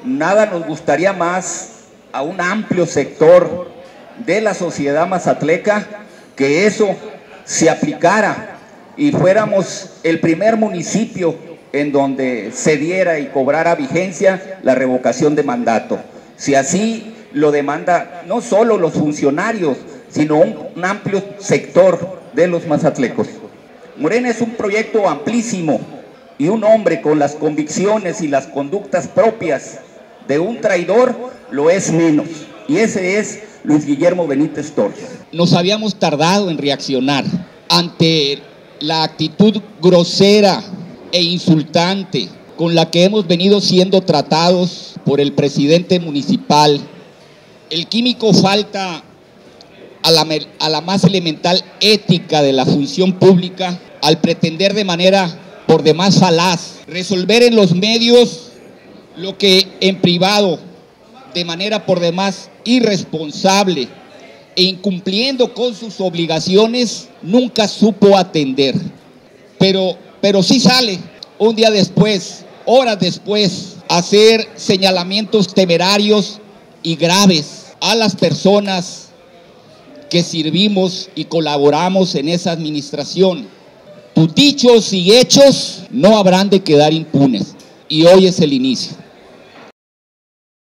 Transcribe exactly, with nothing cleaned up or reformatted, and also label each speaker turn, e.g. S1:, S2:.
S1: nada nos gustaría más a un amplio sector de la sociedad mazatleca que eso se aplicara y fuéramos el primer municipio en donde se diera y cobrara vigencia la revocación de mandato. Si así lo demanda no solo los funcionarios, sino un, un amplio sector de los mazatlecos. Morena es un proyecto amplísimo y un hombre con las convicciones y las conductas propias de un traidor lo es menos. Y ese es Luis Guillermo Benítez Torres.
S2: Nos habíamos tardado en reaccionar ante la actitud grosera e insultante con la que hemos venido siendo tratados por el presidente municipal. El químico falta a la, a la más elemental ética de la función pública al pretender de manera por demás falaz resolver en los medios lo que en privado de manera por demás irresponsable e incumpliendo con sus obligaciones nunca supo atender. Pero, pero sí sale un día después, horas después, a hacer señalamientos temerarios y graves a las personas que sirvimos y colaboramos en esa administración. Tus dichos y hechos no habrán de quedar impunes y hoy es el inicio.